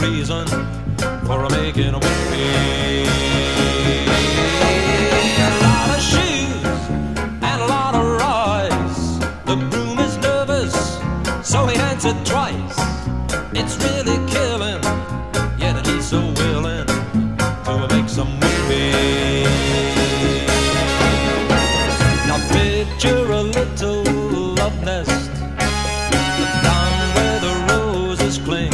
reason for making a whoopee. A lot of shoes and a lot of rice. The groom is nervous, so he answered twice. It's really killing, yet he's so willing to make some whoopee. Now picture a little love nest down where the roses cling.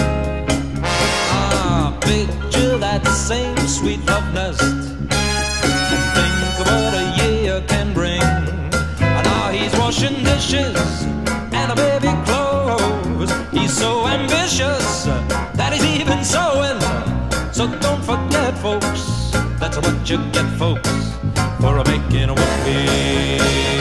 Picture that same sweet love nest and think of what a year can bring. And now he's washing dishes and a baby clothes. He's so ambitious that he's even sewing. So don't forget, folks, that's what you get, folks, for making a whoopee.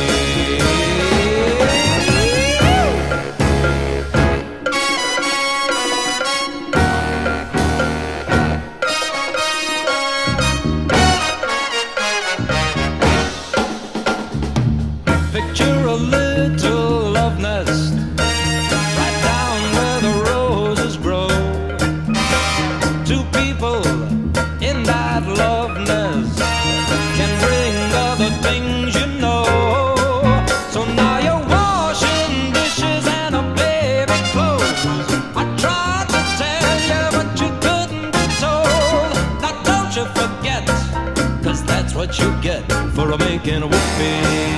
Picture a little love nest right down where the roses grow. Two people in that love nest can bring other things, you know. So now you're washing dishes and a baby clothes. I tried to tell you, but you couldn't be told. Now don't you forget, 'cause that's what you get for making a whoopee.